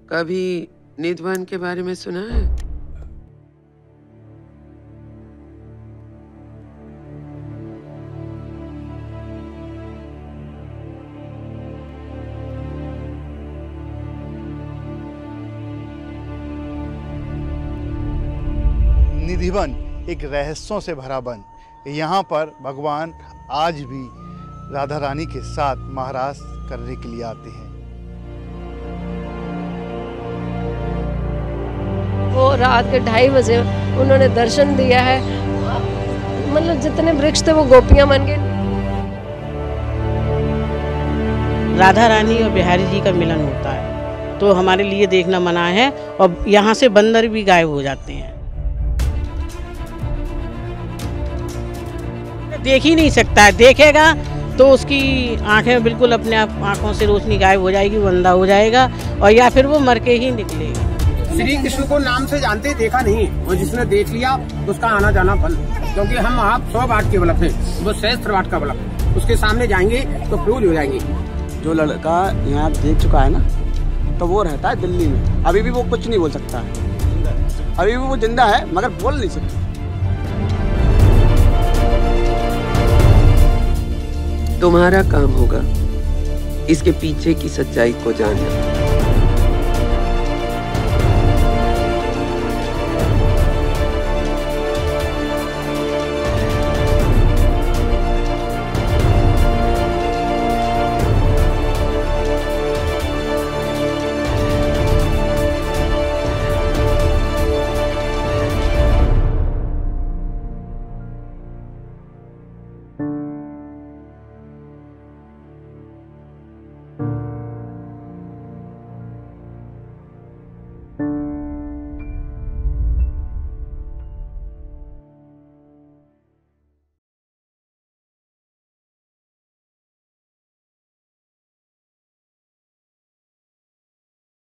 कभी निधिवन के बारे में सुना है? निधिवन एक रहस्यों से भरा वन। यहाँ पर भगवान आज भी राधा रानी के साथ महाराज करने के लिए आते हैं। वो रात के 2:30 बजे उन्होंने दर्शन दिया है। मतलब जितने वृक्ष थे वो गोपियां बन गए। राधा रानी और बिहारी जी का मिलन होता है तो हमारे लिए देखना मना है, और यहाँ से बंदर भी गायब हो जाते हैं। देख ही नहीं सकता है, देखेगा तो उसकी आंखें बिल्कुल अपने आप आंखों से रोशनी गायब हो जाएगी, वो अंधा हो जाएगा और या फिर वो मर के ही निकलेगा। श्री कृष्ण को नाम से जानते देखा नहीं, और जिसने देख लिया उसका आना जाना बंद, क्योंकि हम आप 100 वाट के बल्ब है, वो 60 वाट का बल्ब, उसके सामने जाएंगे तो फ्यूज हो जाएंगे। जो लड़का यहाँ देख चुका है ना, तो वो रहता है दिल्ली में। अभी भी वो कुछ नहीं बोल सकता है, अभी भी वो जिंदा है मगर बोल नहीं सकता। तुम्हारा काम होगा इसके पीछे की सच्चाई को जानना।